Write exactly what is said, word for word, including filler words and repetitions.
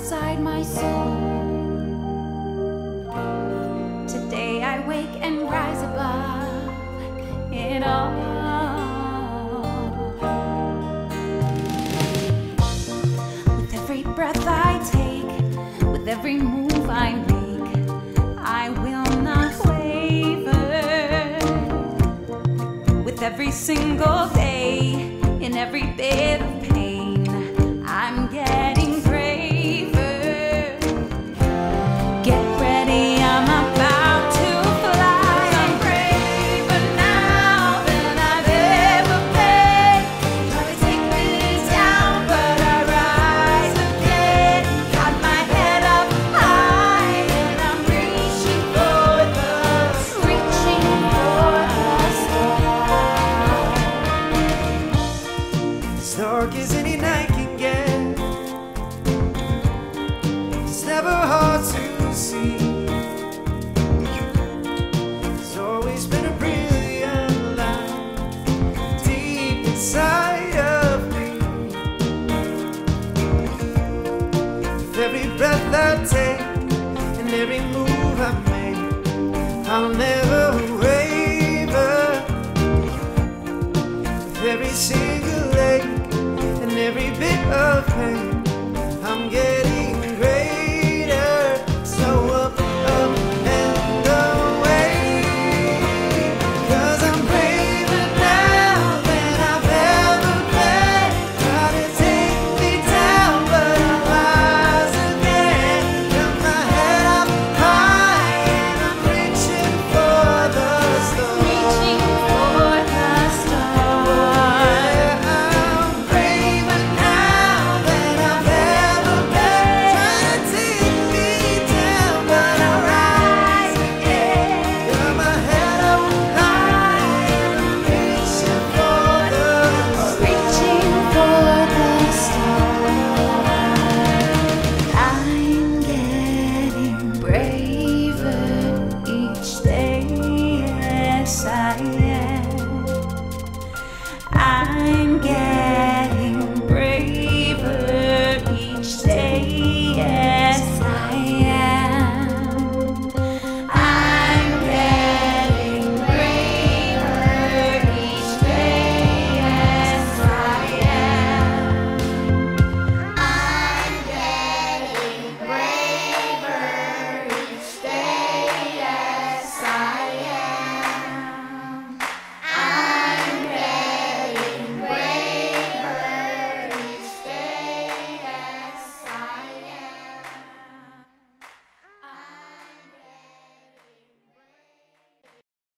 inside my soul. Today I wake and rise above it all. With every breath I take, with every move I make, I will not waver. With every single day, in every bit of pain, I'm getting braver. Get ready, I'm about to fly. I'm braver now than I've ever been. Try to take me down, but I rise again. Got my head up high and I'm reaching for the, reaching for the stars. As dark as any night can get, it's never hard to see. There's always been a brilliant light deep inside of me. With every breath I take and every move I make, I'll never